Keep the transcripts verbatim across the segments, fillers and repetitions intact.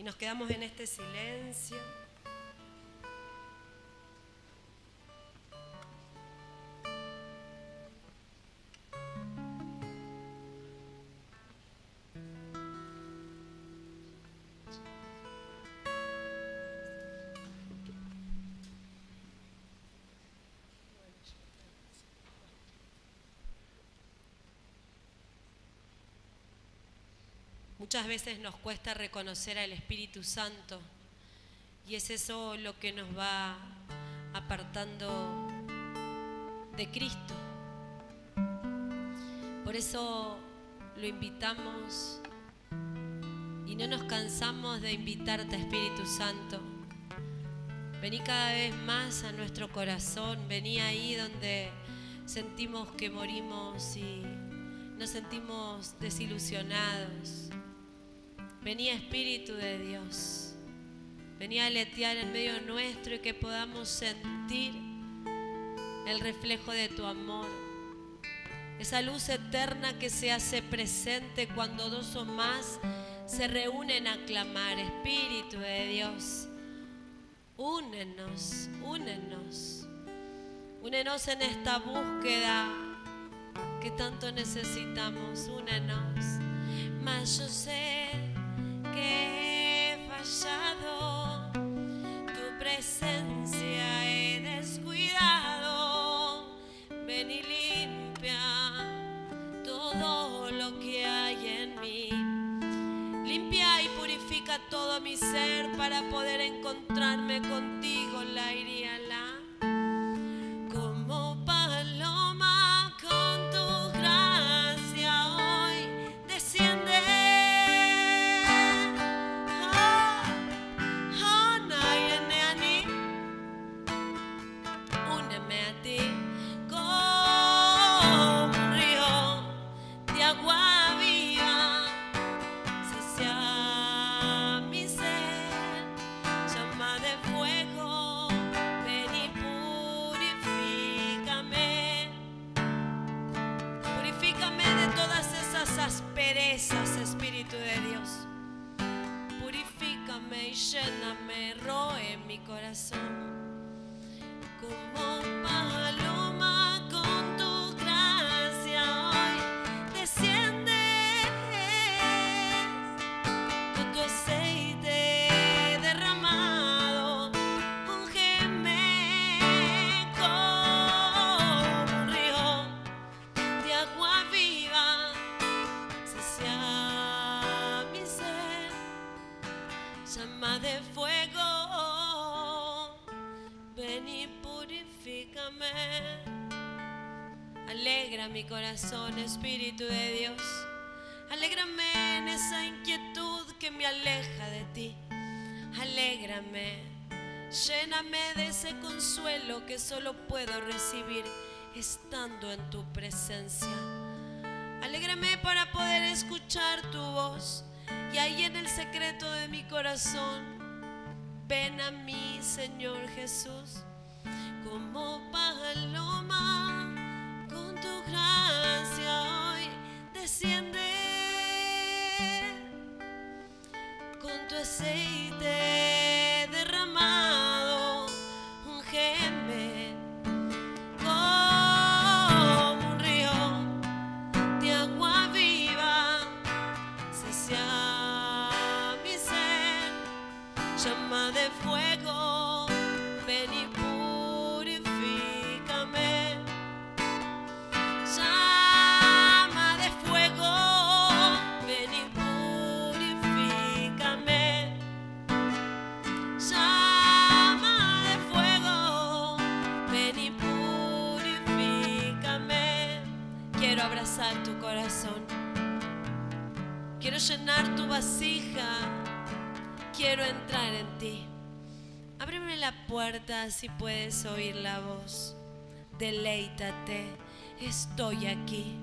nos quedamos en este silencio. Muchas veces nos cuesta reconocer al Espíritu Santo y es eso lo que nos va apartando de Cristo. Por eso lo invitamos y no nos cansamos de invitarte, Espíritu Santo. Vení cada vez más a nuestro corazón, vení ahí donde sentimos que morimos y nos sentimos desilusionados. Vení, Espíritu de Dios, vení a aletear en medio nuestro y que podamos sentir el reflejo de tu amor, esa luz eterna que se hace presente cuando dos o más se reúnen a clamar. Espíritu de Dios, únenos, únenos, únenos en esta búsqueda que tanto necesitamos, únenos. Mas yo sé que he fallado, tu presencia he descuidado. Ven y limpia todo lo que hay en mí. Limpia y purifica todo mi ser para poder encontrarme contigo, la iría la. Como paloma con tu gracia hoy desciende. Espíritu de Dios, purifícame y lléname, roe mi corazón. Como paloma con tu gracia hoy desciendes, con tu aceite derramado, úngeme como un río de agua viva. Llama de fuego, ven y purifícame. Alegra mi corazón, Espíritu de Dios. Alégrame en esa inquietud que me aleja de ti. Alégrame, lléname de ese consuelo que solo puedo recibir estando en tu presencia. Alégrame para poder escuchar tu voz. Y ahí en el secreto de mi corazón, ven a mí, Señor Jesús, como paloma, con tu gracia hoy desciende, con tu aceite derramado, úngeme como un río de agua viva. Llama de fuego, ven y purifícame. Llama de fuego, ven y purifícame. Llama de fuego, ven y purifícame. Quiero abrazar tu corazón, quiero llenar tu vasija. Quiero entrar en ti. Ábreme la puerta si puedes oír la voz. Deleítate, estoy aquí.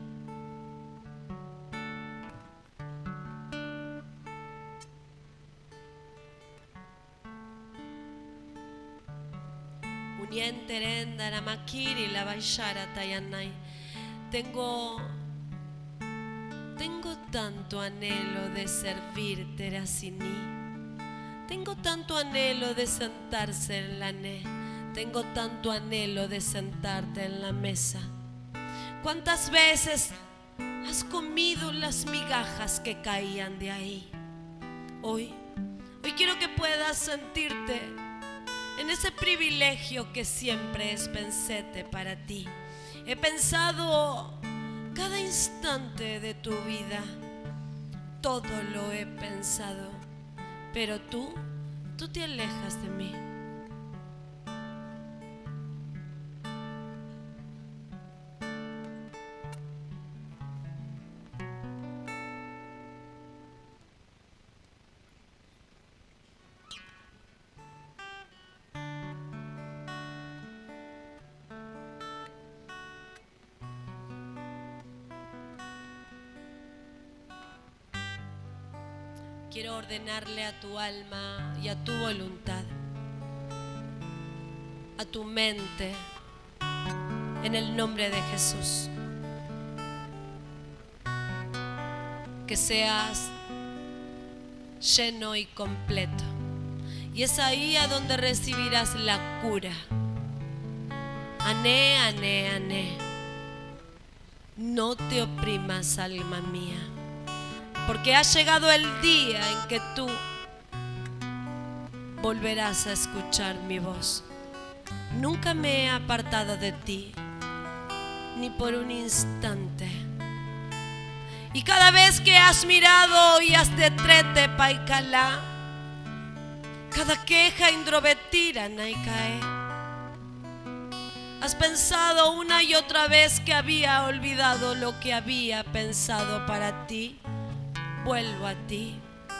Unienterenda la makiri la baishara tayanay. Tengo Tengo tanto anhelo de servirte, Rasini. Tengo tanto anhelo de sentarse en la ne, tengo tanto anhelo de sentarte en la mesa. ¿Cuántas veces has comido las migajas que caían de ahí? Hoy, hoy quiero que puedas sentirte en ese privilegio que siempre es pensete para ti. He pensado cada instante de tu vida, todo lo he pensado, pero tú, tú te alejas de mí. Quiero ordenarle a tu alma y a tu voluntad, a tu mente, en el nombre de Jesús, que seas lleno y completo. Y es ahí a donde recibirás la cura. Ané, ané, ané. No te oprimas, alma mía, porque ha llegado el día en que tú volverás a escuchar mi voz. Nunca me he apartado de ti, ni por un instante. Y cada vez que has mirado y has de trete paicalá, cada queja indrovetira naicae, has pensado una y otra vez que había olvidado lo que había pensado para ti. Vuelvo a ti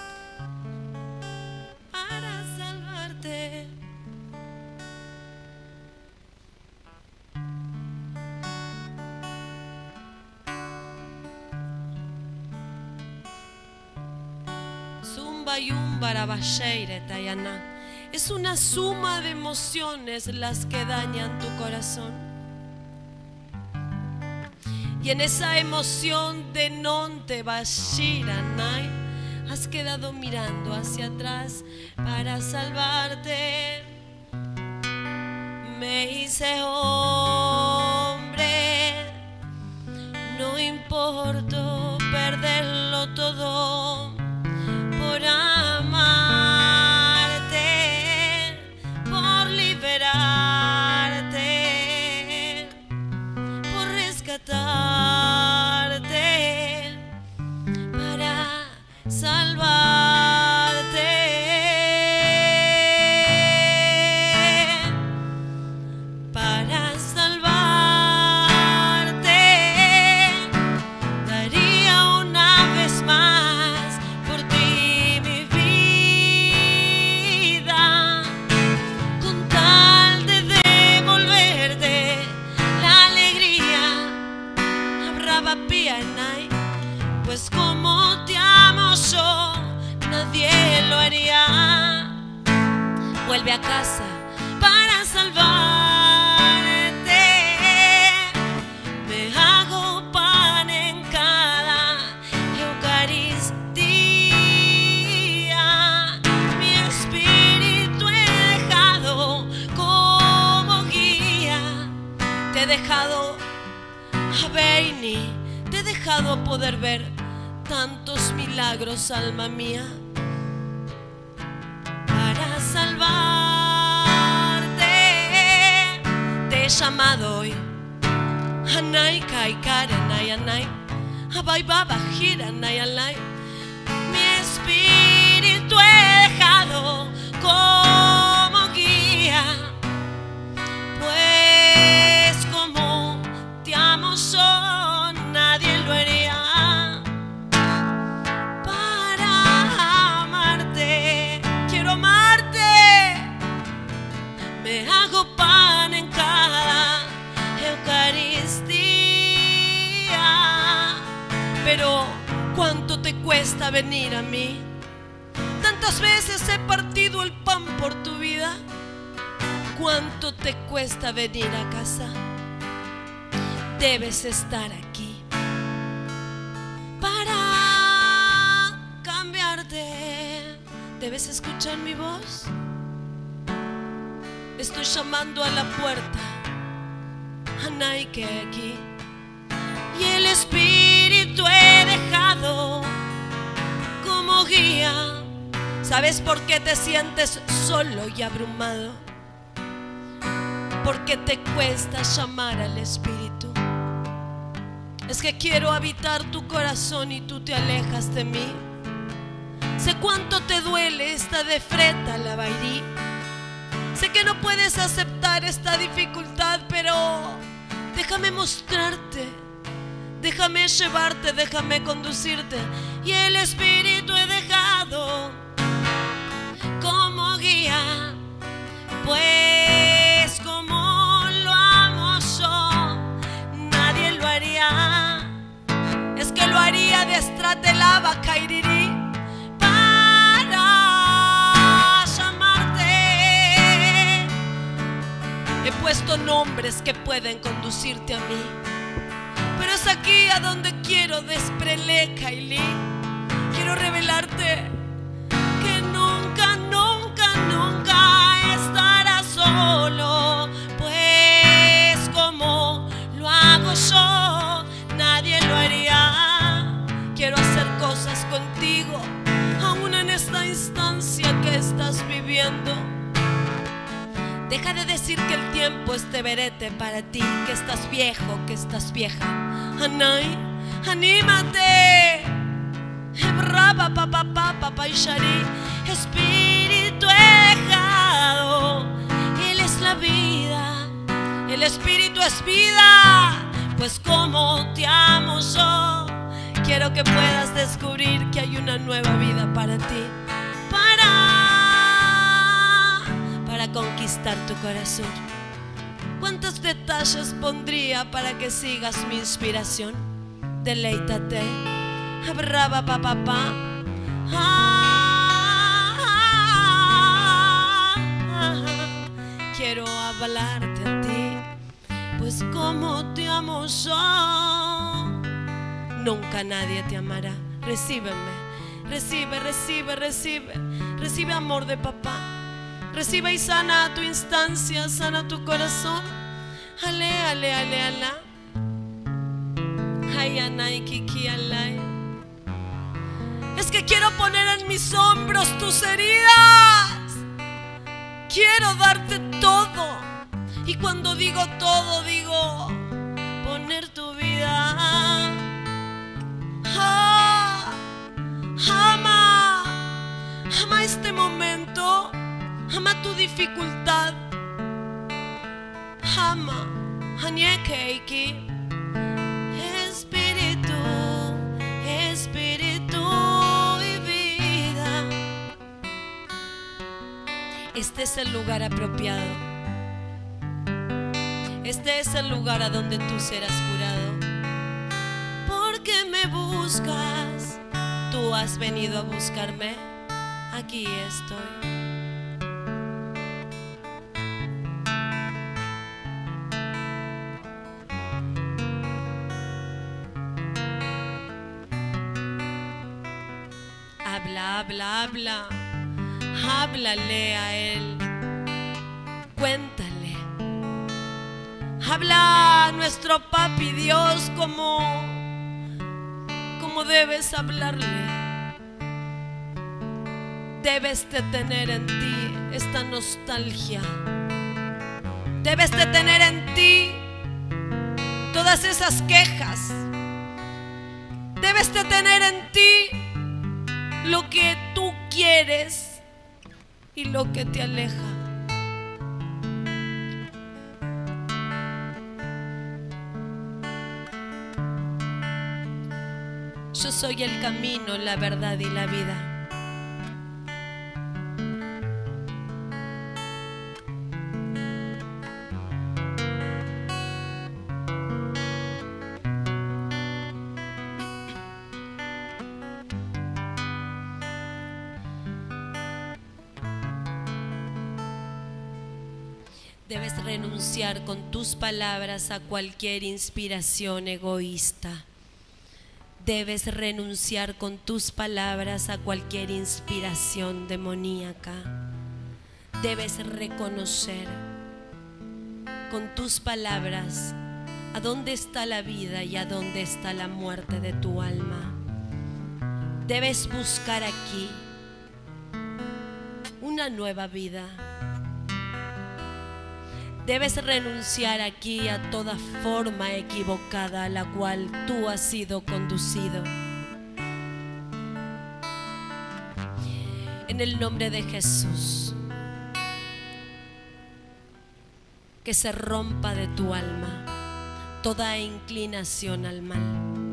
para salvarte. Zumba y un baraballeire tayana. Es una suma de emociones las que dañan tu corazón. Y en esa emoción de non te bashiranai, has quedado mirando hacia atrás para salvarte. Me hice hombre, no importa perderlo todo por amarte, por liberarte, por rescatar. Salvarte, para salvarte, daría una vez más por ti mi vida, con tal de devolverte la alegría. Habrá pianay, pues como te amo yo, nadie lo haría. Vuelve a casa para salvarte. Me hago pan en cada Eucaristía. Mi espíritu he dejado como guía. Te he dejado a Beini, te he dejado poder ver tantos milagros, alma mía, para salvarte. Te he llamado hoy, Anay Kaikare Nayanay, Abai Baba Gira Nayanay. Mi espíritu he dejado como guía, pues como te amo yo, nadie lo haría. Me hago pan en cada Eucaristía. Pero ¿cuánto te cuesta venir a mí? Tantas veces he partido el pan por tu vida. ¿Cuánto te cuesta venir a casa? Debes estar aquí para cambiarte. Debes ¿Debes escuchar mi voz? Estoy llamando a la puerta, Anaike aquí, y el Espíritu he dejado como guía. ¿Sabes por qué te sientes solo y abrumado? Porque te cuesta llamar al Espíritu. Es que quiero habitar tu corazón y tú te alejas de mí. Sé cuánto te duele esta de freta la bairí. Sé que no puedes aceptar esta dificultad, pero déjame mostrarte, déjame llevarte, déjame conducirte. Y el Espíritu he dejado como guía, pues como lo amo yo, nadie lo haría. Es que lo haría de Estratelaba Kairirí para llamarte. He puesto nombres que pueden conducirte a mí, pero es aquí a donde quiero desprele Kaili. Quiero revelarte que nunca, nunca, nunca estarás solo, pues como lo hago yo, nadie lo haría. Quiero hacer cosas contigo, aún en esta instancia que estás viviendo. Deja de decir que el tiempo es de verete para ti, que estás viejo, que estás vieja. Anay, anímate. Brava, papá, papá, papá y Shari. Espíritu he dejado. Él es la vida. El Espíritu es vida. Pues como te amo yo, quiero que puedas descubrir que hay una nueva vida para ti. Para, para conquistar tu corazón. ¿Cuántos detalles pondría para que sigas mi inspiración? Deleítate. Brava, pa, pa, pa. Ah, ah, ah, ah. Quiero hablarte a ti, pues como te amo yo, nunca nadie te amará. Recíbeme, recibe, recibe, recibe. Recibe amor de papá. Recibe y sana tu instancia, sana tu corazón. Ale, ale, ale, ala. Ay, anay, kiki, alay. Es que quiero poner en mis hombros tus heridas. Quiero darte todo. Y cuando digo todo, digo poner tu vida. Ah, ama, ama este momento. Ama tu dificultad. Ama, Haniekeiki. Espíritu, Espíritu y vida. Este es el lugar apropiado. Este es el lugar a donde tú serás curado. Porque me buscas, tú has venido a buscarme. Aquí estoy. Habla, habla, habla. Háblale a él. Cuéntale. Habla a nuestro papi Dios como, como debes hablarle. Debes de tener en ti esta nostalgia. Debes de tener en ti todas esas quejas. Debes de tener en ti lo que tú quieres y lo que te aleja. Yo soy el camino, la verdad y la vida. Debes renunciar con tus palabras a cualquier inspiración egoísta. debes renunciar con tus palabras a cualquier inspiración demoníaca. Debes reconocer con tus palabras a dónde está la vida y a dónde está la muerte de tu alma. Debes buscar aquí una nueva vida. Debes renunciar aquí a toda forma equivocada a la cual tú has sido conducido. En el nombre de Jesús, que se rompa de tu alma toda inclinación al mal.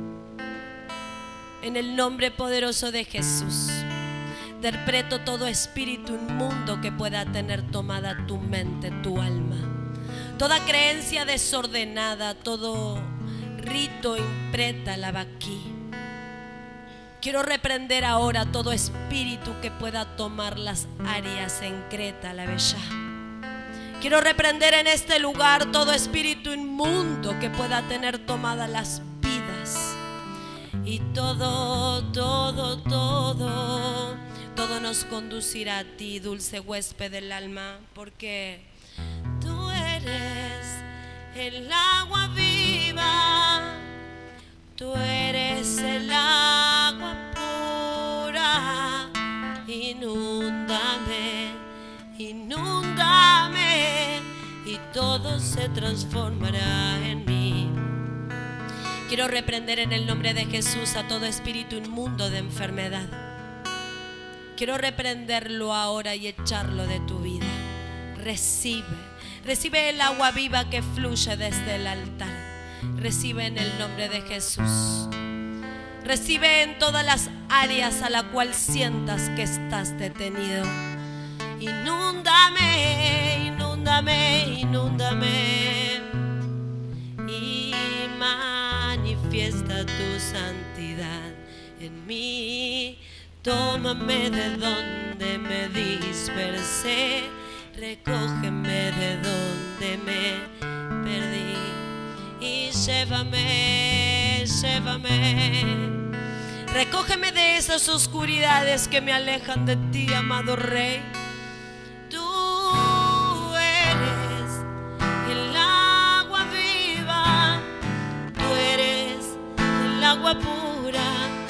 En el nombre poderoso de Jesús, interpreto todo espíritu inmundo que pueda tener tomada tu mente, tu alma. Toda creencia desordenada, todo rito impreta la aquí. Quiero reprender ahora todo espíritu que pueda tomar las áreas en Creta, la bella. Quiero reprender en este lugar todo espíritu inmundo que pueda tener tomadas las vidas. Y todo, todo, todo, todo nos conducirá a ti, dulce huésped del alma, porque tú eres el agua viva, tú eres el agua pura. Inúndame, inúndame, y todo se transformará en mí. Quiero reprender en el nombre de Jesús a todo espíritu inmundo de enfermedad. Quiero reprenderlo ahora y echarlo de tu vida. Recibe, recibe el agua viva que fluye desde el altar. Recibe en el nombre de Jesús. Recibe en todas las áreas a la cual sientas que estás detenido. Inúndame, inúndame, inúndame, y manifiesta tu santidad en mí. Tómame de donde me dispersé, recógeme de donde me perdí y llévame, llévame. Recógeme de esas oscuridades que me alejan de ti, amado Rey. Tú eres el agua viva, tú eres el agua pura.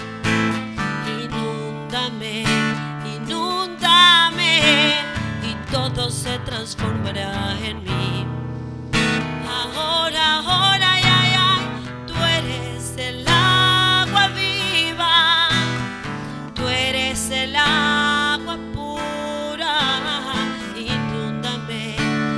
Inúndame, inúndame, y todo se transformará en mí. Ahora, ahora, ay, ay, ay, tú eres el agua viva, tú eres el agua pura. Inúndame,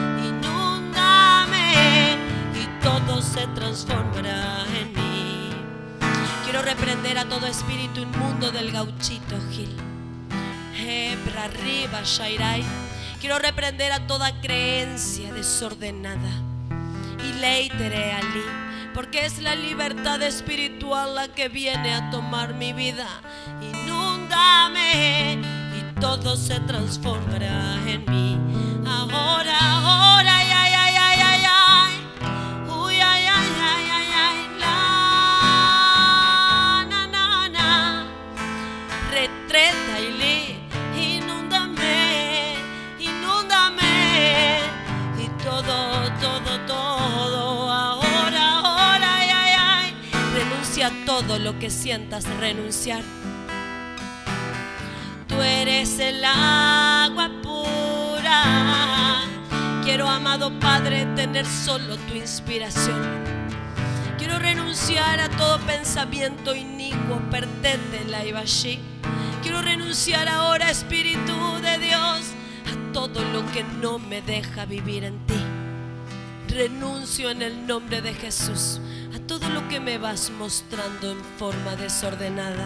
inúndame, y todo se transformará en mí. Quiero reprender a todo espíritu inmundo del gauchito Gil. Hebra arriba, Shairai. Quiero reprender a toda creencia desordenada. Y leitere ali, porque es la libertad espiritual la que viene a tomar mi vida. Inúndame y todo se transformará en mí. Ahora, ahora, ay, ay, ay, ay, ay, ay. Uy, ay, ay, ay, ay, ay, la, na, na, na. Retreta y li, inúndame, inúndame, y todo, todo, todo. Ahora, ahora, ay, ay, ay. Renuncia a todo lo que sientas renunciar. Tú eres el agua pura. Quiero, amado Padre, tener solo tu inspiración. Quiero renunciar a todo pensamiento inicuo, perdete la ibashi. Quiero renunciar ahora, Espíritu de Dios, a todo lo que no me deja vivir en ti. Renuncio en el nombre de Jesús a todo lo que me vas mostrando en forma desordenada.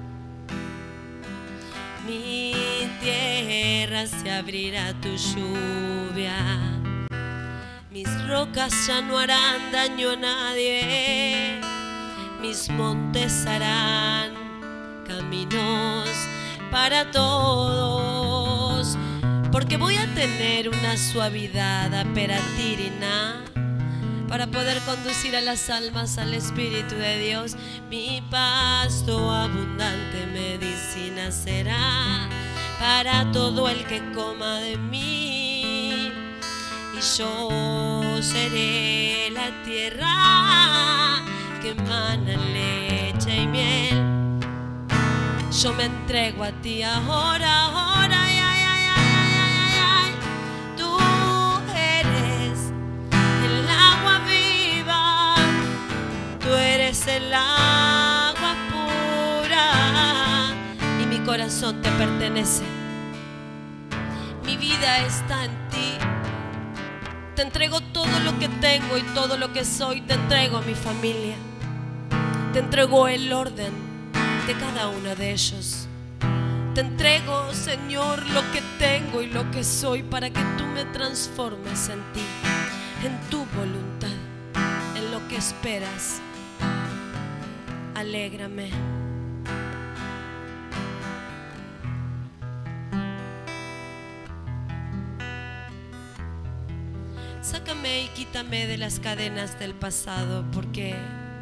Mi tierra se abrirá a tu lluvia, mis rocas ya no harán daño a nadie, mis montes harán caminos para todos, porque voy a tener una suavidad aperatirina, para poder conducir a las almas al Espíritu de Dios. Mi pasto abundante medicina será para todo el que coma de mí, y yo seré la tierra que emana leche y miel. Yo me entrego a ti ahora, ahora, ay, ay, ay, ay, ay, ay. Tú eres el agua viva, tú eres el agua pura, y mi corazón te pertenece. Mi vida está en ti. Te entrego todo lo que tengo y todo lo que soy. Te entrego a mi familia. Te entrego el orden de cada uno de ellos. Te entrego, Señor, lo que tengo y lo que soy, para que tú me transformes en ti, en tu voluntad, en lo que esperas. Alégrame. Sácame y quítame de las cadenas del pasado, porque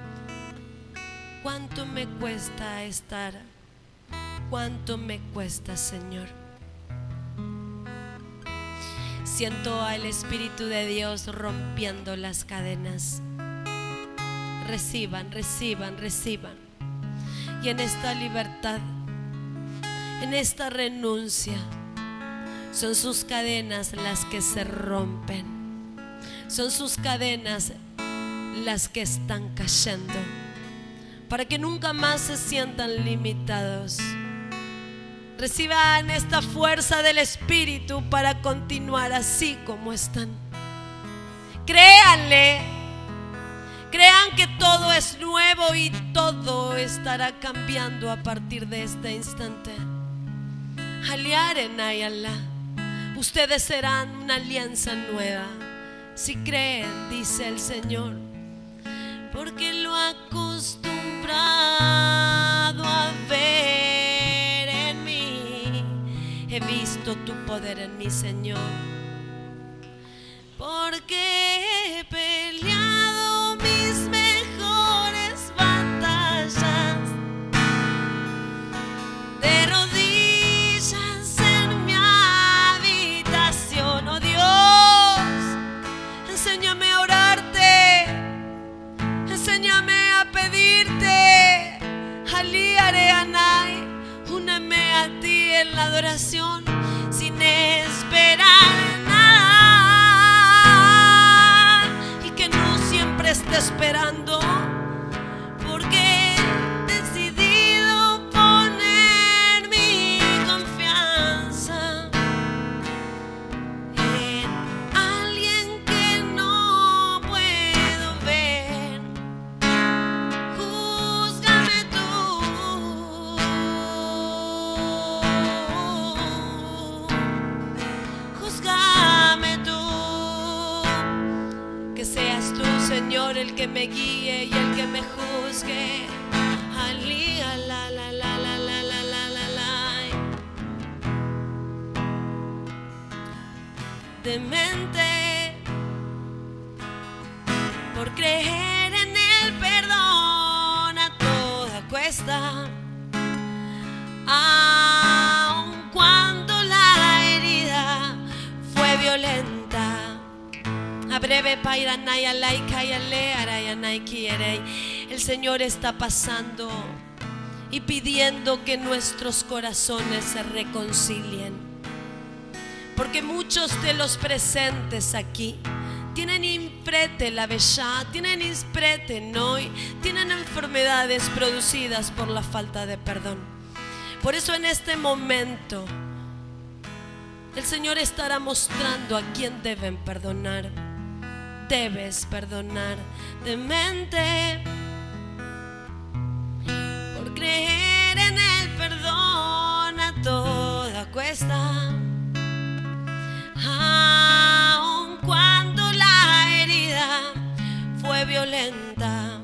cuánto me cuesta estar, cuánto me cuesta, Señor. Siento al Espíritu de Dios rompiendo las cadenas. Reciban, reciban, reciban. Y en esta libertad, en esta renuncia, son sus cadenas las que se rompen. Son sus cadenas las que están cayendo, para que nunca más se sientan limitados. Reciban esta fuerza del Espíritu para continuar así como están. Créanle, crean que todo es nuevo y todo estará cambiando a partir de este instante. Aliaren ayala, ustedes serán una alianza nueva. Si creen, dice el Señor, porque lo acostumbrado a ver en mí, he visto tu poder en mi Señor. Porque he peleado mis mejores batallas de rodillas en mi habitación. Oh Dios, enséñame a orarte, enséñame a pedirte. Aliare anai, úneme a ti en la adoración sin esperar nada, y que no siempre esté esperando, porque he decidido poner mi confianza en alguien que no puedo ver. Júzgame tú, júzgame tú, que seas tú, Señor, el que me guíe y el que me juzgue. Ali, la, la, la, la, la, la, la, la, la. Demente por creer en el perdón a toda cuesta, aun cuando la herida fue violenta. A breve pairanaya laika y ale arayanai quiere. El Señor está pasando y pidiendo que nuestros corazones se reconcilien, porque muchos de los presentes aquí tienen imprete la bellá, tienen imprete noi, tienen enfermedades producidas por la falta de perdón. Por eso en este momento el Señor estará mostrando a quién deben perdonar. Debes perdonar. Demente por creer en el perdón a toda cuesta, aun cuando la herida fue violenta,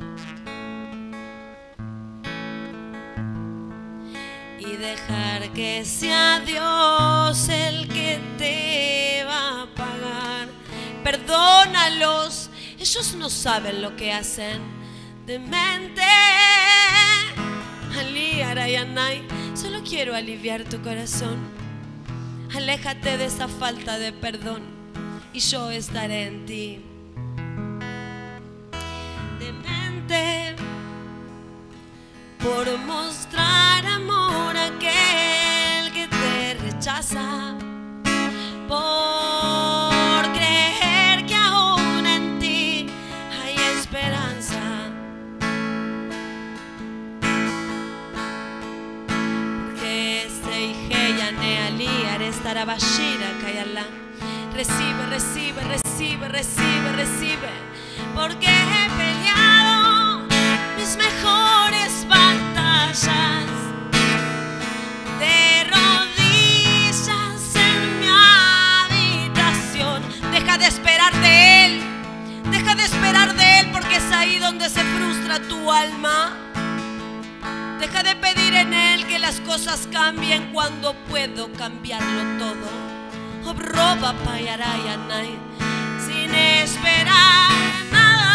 y dejar que sea Dios el que te va a pagar. Perdónalos, Ellos no saben lo que hacen. Demente, Ali Arayanay, solo quiero aliviar tu corazón. Aléjate de esa falta de perdón y yo estaré en ti. Demente, por mostrar amor a aquel que te rechaza, por creer que aún en ti hay esperanza, porque Seije Yane Ali Arestará Bashira Kayala. Recibe, recibe, recibe, recibe, recibe, porque he peleado mis mejores batallas de rodillas en mi habitación. Deja de esperar de Él, deja de esperar de Él, porque es ahí donde se frustra tu alma. Deja de pedir en Él que las cosas cambien cuando puedo cambiarlo todo. Obroba payarayanay, sin esperar nada.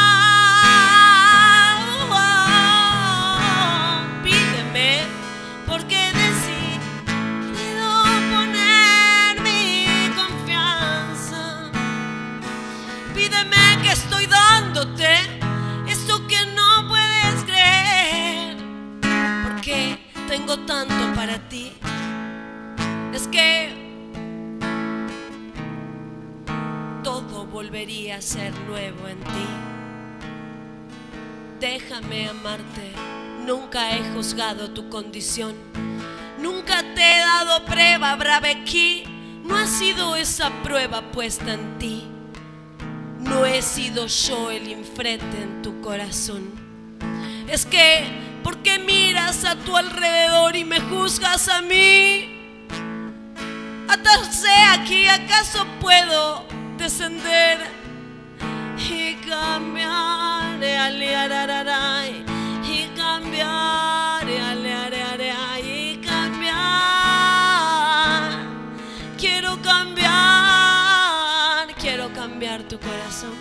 Oh, pídeme, porque he decidido poner mi confianza. Pídeme, que estoy dándote esto que no puedes creer, porque tengo tanto para ti. Es que todo volvería a ser nuevo en ti. Déjame amarte. Nunca he juzgado tu condición, nunca te he dado prueba, Bravequí. No ha sido esa prueba puesta en ti. No he sido yo el infrente en tu corazón. Es que, ¿por qué miras a tu alrededor y me juzgas a mí? Atarse aquí, ¿acaso puedo descender y cambiar, y cambiar, y cambiar? Quiero cambiar, quiero cambiar tu corazón.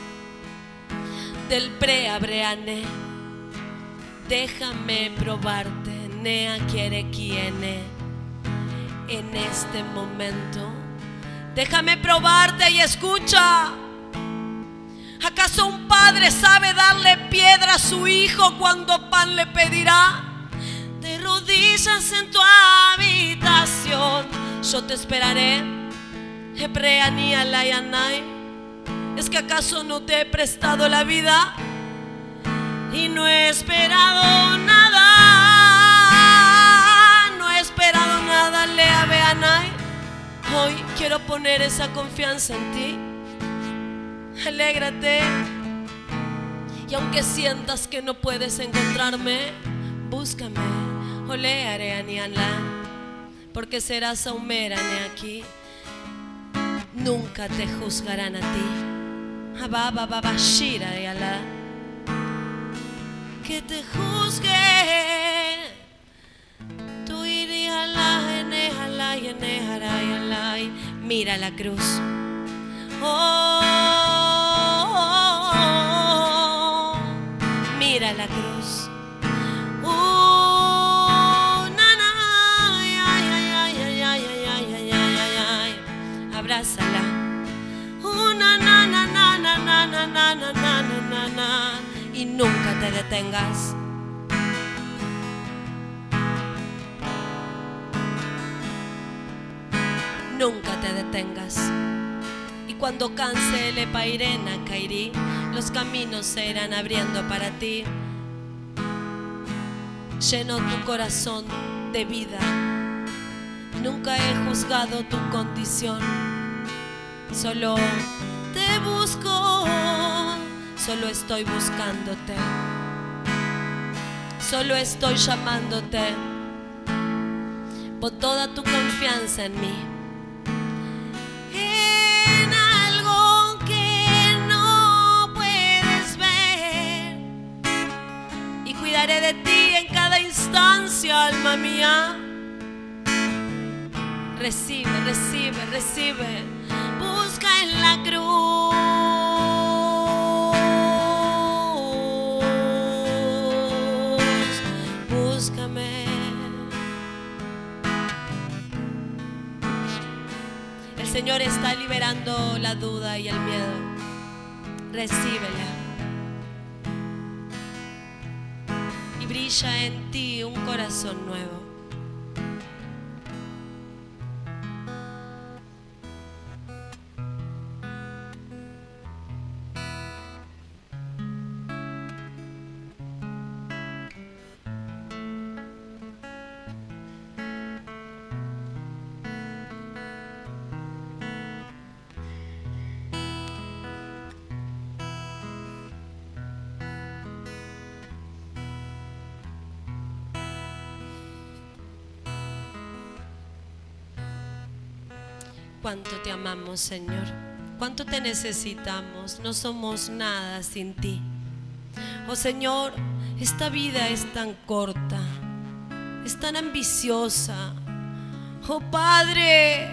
Del preabreane, déjame probarte, nea quiere quiene en este momento. Déjame probarte y escucha. ¿Acaso un padre sabe darle piedra a su hijo cuando pan le pedirá? De rodillas en tu habitación yo te esperaré. Hebreani alayanay. ¿Es que acaso no te he prestado la vida y no he esperado nada? No he esperado nada, lea beanay. Hoy quiero poner esa confianza en ti. Alégrate. Y aunque sientas que no puedes encontrarme, búscame. Ole areanianla, porque serás aumerane aquí. Nunca te juzgarán a ti. Ababa baba shira yala. Que te juzgue. Tu iría la enejala y enejará y mira la cruz. Oh, oh, oh, oh, mira la cruz. Uh, na, na, ay, ay, ay, ay, ay, ay, ay, ay, ay, ay. Abrázala. Uh, na, na, na, na, na, na, na, na, na, na, na, na. Y nunca te detengas. Nunca te detengas. Y cuando canse el epairena caerí, los caminos se irán abriendo para ti. Lleno tu corazón de vida. Nunca he juzgado tu condición. Solo te busco, solo estoy buscándote, solo estoy llamándote. Pon toda tu confianza en mí. Cuidaré de ti en cada instancia, alma mía. Recibe, recibe, recibe. Busca en la cruz. Señor está liberando la duda y el miedo. Recíbela. Y brilla en ti un corazón nuevo. Cuánto te amamos, Señor. Cuánto te necesitamos. No somos nada sin ti. Oh Señor, esta vida es tan corta, es tan ambiciosa. Oh Padre,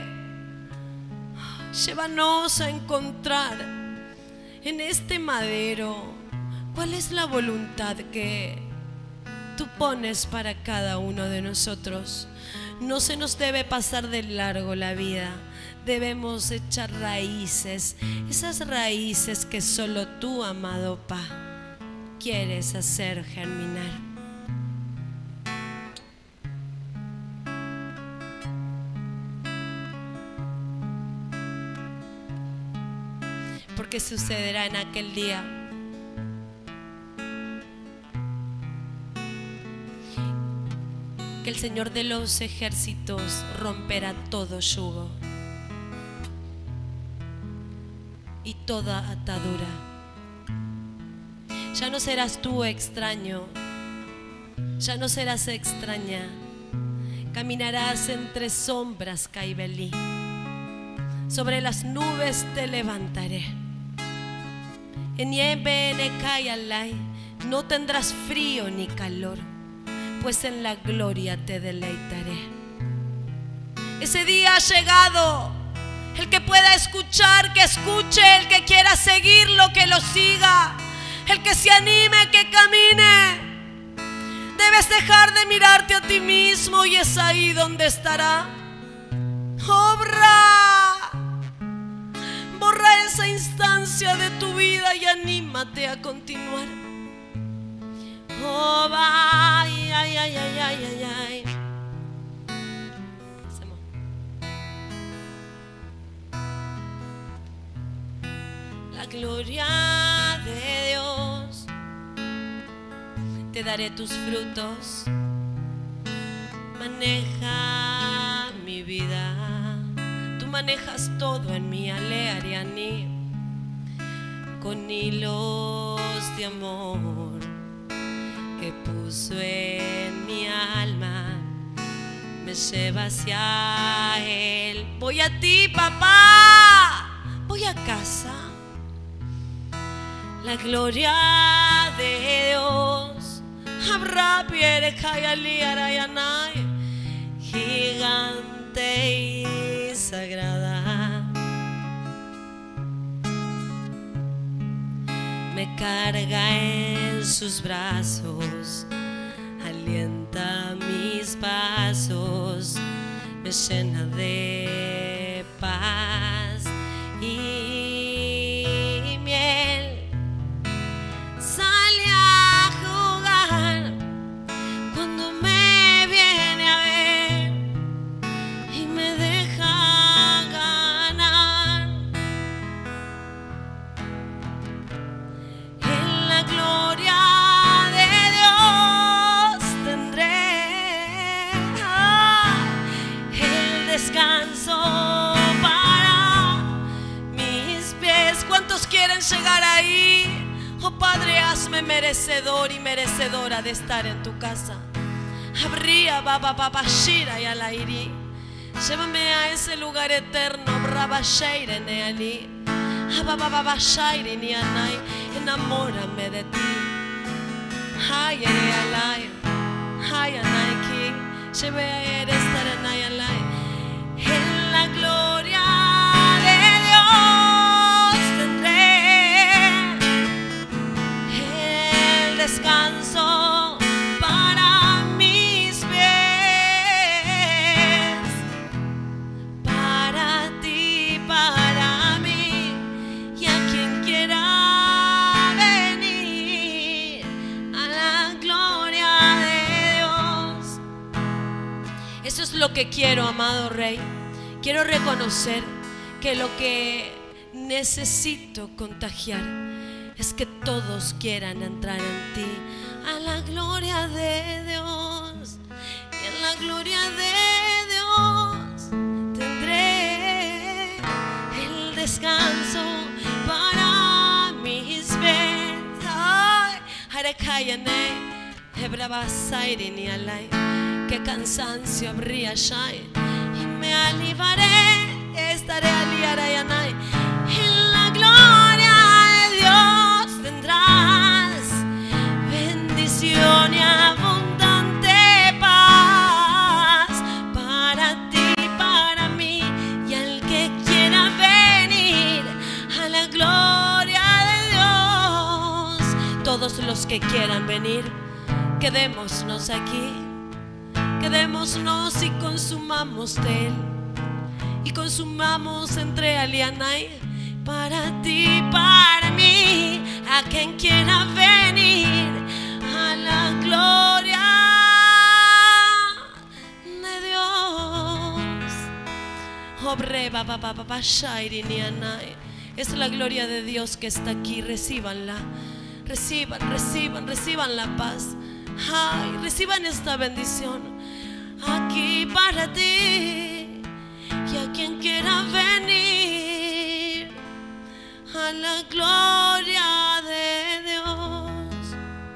llévanos a encontrar en este madero cuál es la voluntad que tú pones para cada uno de nosotros. No se nos debe pasar de largo la vida. Debemos echar raíces, esas raíces que solo tú, amado Pa, quieres hacer germinar. Porque sucederá en aquel día que el Señor de los ejércitos romperá todo yugo y toda atadura. Ya no serás tú extraño, ya no serás extraña. Caminarás entre sombras, Caibelí. Sobre las nubes te levantaré. En nieve, en Ecayalay, no tendrás frío ni calor, pues en la gloria te deleitaré. Ese día ha llegado. El que pueda escuchar, que escuche. El que quiera seguirlo, que lo siga. El que se anime, que camine. Debes dejar de mirarte a ti mismo y es ahí donde estará. Obra. Borra esa instancia de tu vida y anímate a continuar. Oh, ay, ay, ay, ay, ay, ay, ay. La gloria de Dios, te daré tus frutos. Maneja mi vida, tú manejas todo en mi ale Ariani, con hilos de amor que puso en mi alma, me lleva hacia Él. Voy a ti, papá, voy a casa. La gloria de Dios, habrá piere Kayali Arayanay, gigante y sagrada, me carga en sus brazos, alienta mis pasos, me llena de paz y miel. Sale a jugar cuando me viene a ver y me deja ganar. En la gloria descanso para mis pies. ¿Cuántos quieren llegar ahí? Oh Padre, hazme merecedor y merecedora de estar en tu casa. Habría baba baba shira y alairi. Llévame a ese lugar eterno. Brava shaire neali. Baba baba shaire ni anai. Enamórame de ti. Hay alay. Hay anaiki. Lleve a eres taranay alay. En la gloria de Dios tendré el descanso para mis pies. Para ti, que quiero, amado Rey? Quiero reconocer que lo que necesito contagiar es que todos quieran entrar en ti, a la gloria de Dios. Y en la gloria de Dios tendré el descanso para mis pies. Ay, harakayane, hebrabasairini alay, que cansancio habría ya, y me alivaré, estaré aliarayanay. En la gloria de Dios tendrás bendición y abundante paz para ti, para mí y al que quiera venir a la gloria de Dios. Todos los que quieran venir, quedémonos aquí, quedémonos y consumamos de Él, y consumamos entre Alianay, para ti, para mí, a quien quiera venir a la gloria de Dios. Obre, ba, ba, ba, ba, ba, shairi, ni anay. Es la gloria de Dios que está aquí. Recíbanla, reciban, reciban, reciban la paz. Ay, reciban esta bendición aquí para ti y a quien quiera venir a la gloria de Dios.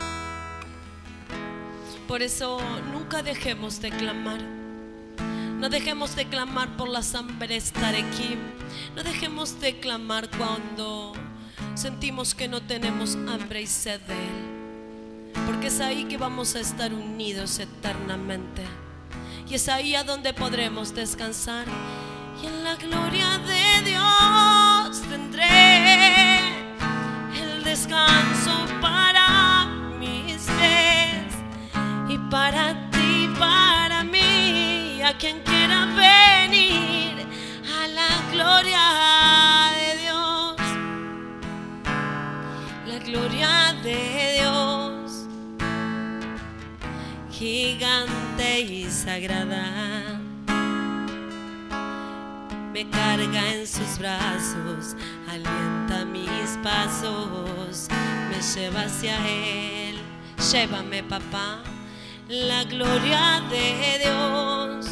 Por eso nunca dejemos de clamar. No dejemos de clamar por las hambres Tarequim. No dejemos de clamar cuando sentimos que no tenemos hambre y sed de Él, porque es ahí que vamos a estar unidos eternamente, y es ahí a donde podremos descansar. Y en la gloria de Dios tendré el descanso para mis pies, y para ti, para mí, a quien quiera venir a la gloria de Dios. La gloria de Dios, gigante y sagrada, me carga en sus brazos, alienta mis pasos, me lleva hacia Él. Llévame, papá, la gloria de Dios.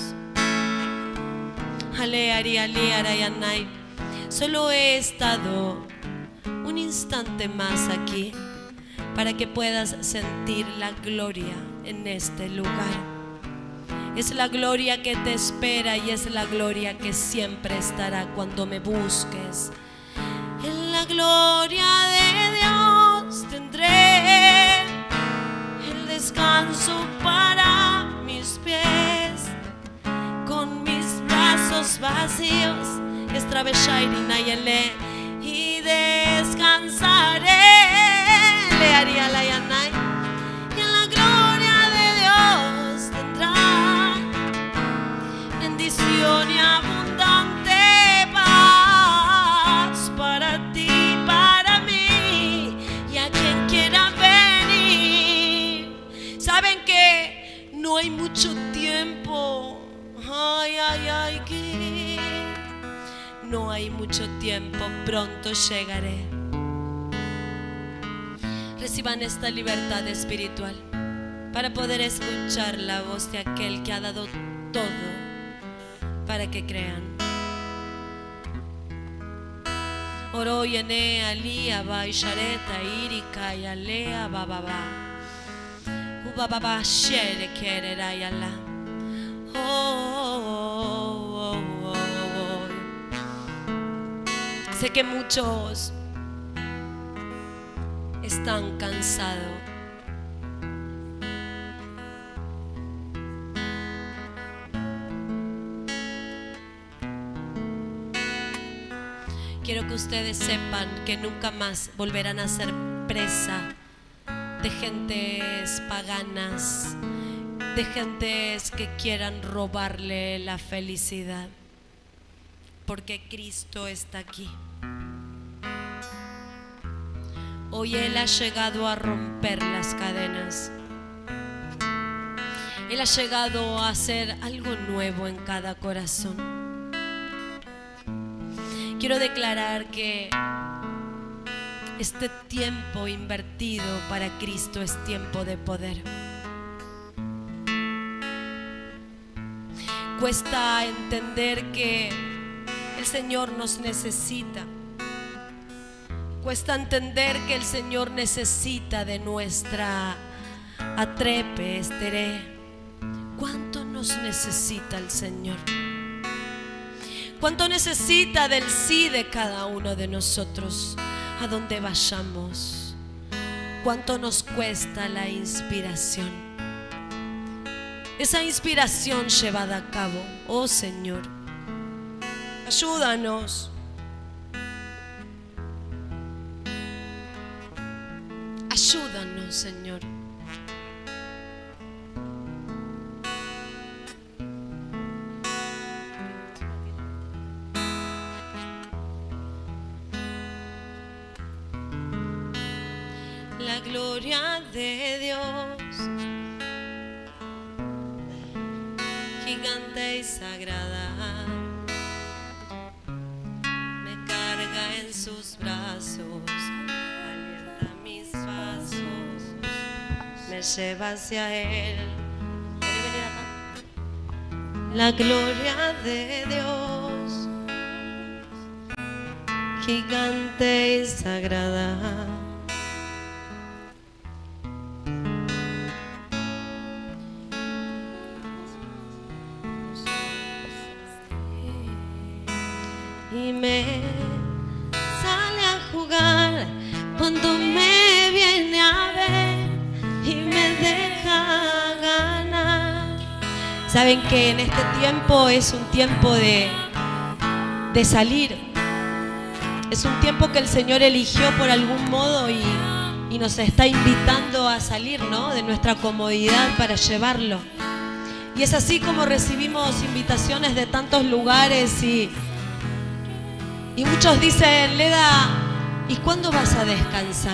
Aleari, aleari, anay. Solo he estado un instante más aquí para que puedas sentir la gloria en este lugar. Es la gloria que te espera y es la gloria que siempre estará cuando me busques. En la gloria de Dios tendré el descanso para mis pies, con mis brazos vacíos, y descansaré. Le haría la yanay. Y en la gloria de Dios tendrá bendición y abundante paz para ti, para mí y a quien quiera venir. Saben que no hay mucho tiempo. Ay, ay, ay, que no hay mucho tiempo, pronto llegaré. Reciban esta libertad espiritual para poder escuchar la voz de aquel que ha dado todo para que crean. Oro yene alia ba ishareta irika yalea bababa ubababa shere kerera yala. Oh, oh, oh, oh. Sé que muchos están cansados. Quiero que ustedes sepan que nunca más volverán a ser presa de gentes paganas, de gentes que quieran robarle la felicidad, porque Cristo está aquí. Hoy Él ha llegado a romper las cadenas. Él ha llegado a hacer algo nuevo en cada corazón. Quiero declarar que este tiempo invertido para Cristo es tiempo de poder. Cuesta entender que el Señor nos necesita. Cuesta entender que el Señor necesita de nuestra atrepe, estere. ¿Cuánto nos necesita el Señor? ¿Cuánto necesita del sí de cada uno de nosotros a donde vayamos? ¿Cuánto nos cuesta la inspiración? Esa inspiración llevada a cabo. Oh Señor, ayúdanos. Ayúdanos, Señor. La gloria de Dios, gigante y sagrada, me carga en sus brazos, alienta mis pasos, me lleva hacia Él. ¿Quiere venir acá? La gloria de Dios, gigante y sagrada, y me sale a jugar cuando me viene a ver y me deja ganar. Saben que en este tiempo es un tiempo de, de salir. Es un tiempo que el Señor eligió por algún modo y, y nos está invitando a salir, ¿no?, de nuestra comodidad para llevarlo. Y es así como recibimos invitaciones de tantos lugares y Y muchos dicen: Leda, ¿y cuándo vas a descansar?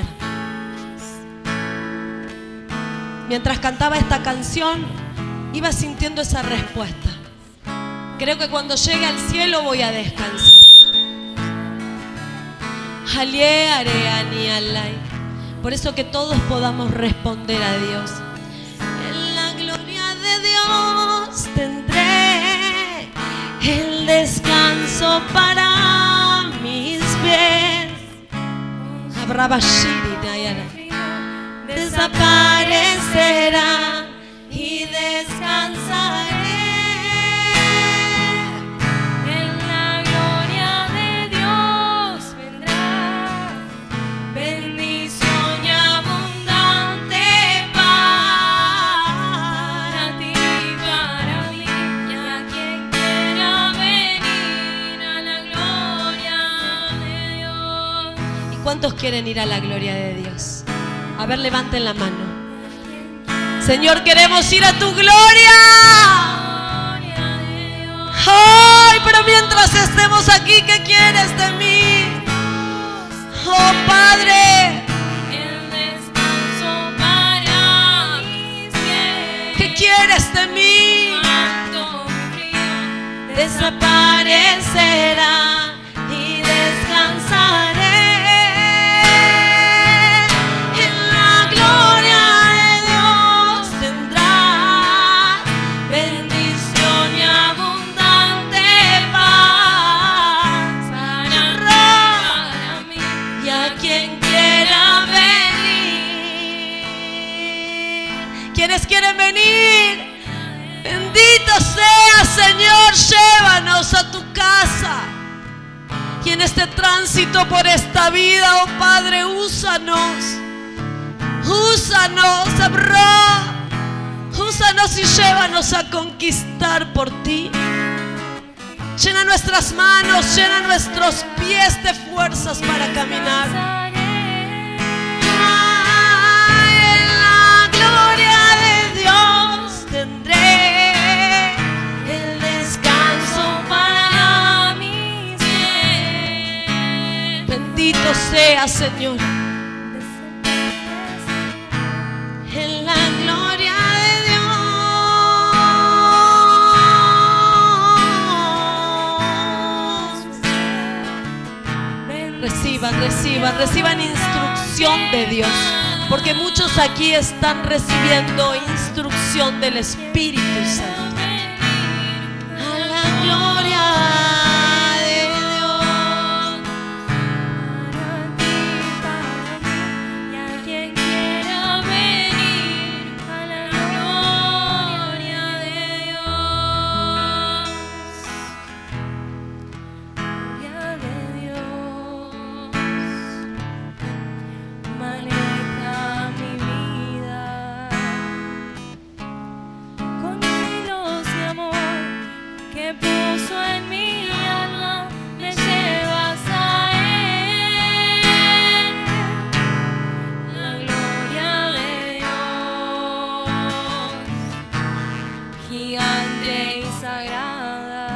Mientras cantaba esta canción, iba sintiendo esa respuesta. Creo que cuando llegue al cielo voy a descansar. Por eso que todos podamos responder a Dios. En la gloria de Dios tendré el descanso para mis pies. Desaparecerá y descansaré. En la gloria de Dios vendrá bendición y abundante para ti y para mí, y a quien quiera venir a la gloria de Dios. ¿Y cuántos quieren ir a la gloria de Dios? A ver, levanten la mano. Señor, queremos ir a tu gloria. Ay, pero mientras estemos aquí, ¿qué quieres de mí? Oh Padre, El descanso para mis pies. ¿qué quieres de mí? Cuánto frío Desaparecerá y descansaré. En la gloria de Dios tendrás bendición y abundante paz para mí. y a quien quiera venir. ¿Quiénes quieren venir? Bendito sea, Señor, llévanos a tu casa. Y en este tránsito por esta vida, oh Padre, úsanos. Úsanos, Abra. Úsanos y llévanos a conquistar por ti. Llena nuestras manos, llena nuestros pies de fuerzas para caminar. Ay, en la gloria de Dios tendré el descanso para mis pies. Bendito sea, Señor. En la gloria de Dios. Reciban, reciban, reciban instrucción de Dios. Porque muchos aquí están recibiendo instrucción del Espíritu Santo. A la gloria de Dios. Y a quien quiera venir a la gloria de Dios. Gloria de Dios. Maneja mi vida con hilos de amor que puso en mi alma, me llevas a Él. La gloria de Dios, gigante y sagrada,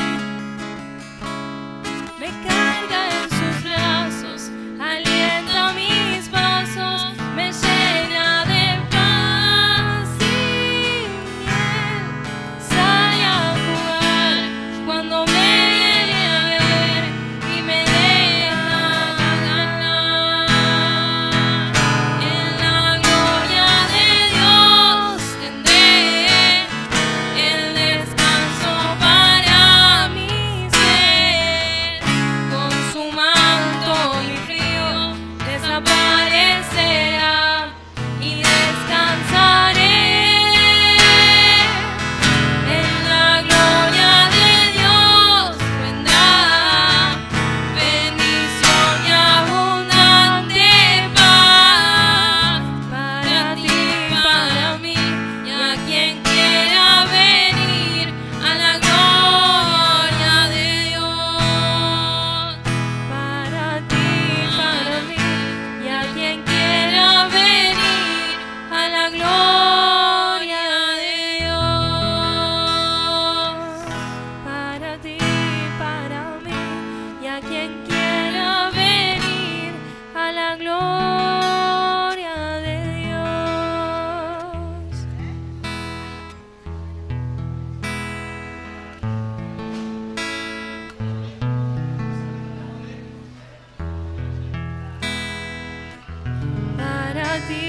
me carga en sus brazos, alienta mis pasos, me llena de paz y miel. Sale a jugar cuando me viene a ver y me deja ganar. En la gloria de Dios tendré el descanso para mi ser. Con su manto mi frío desaparecerá y descansaré. En la gloria de Dios vendrá bendición y abundante paz para ti, para mí y a quien quiera venir a la gloria de Dios. Para ti, para mí y a quien quiera venir a la gloria de Dios. Para ti, para mí y a quien quiera venir a la gloria de Dios. Para ti,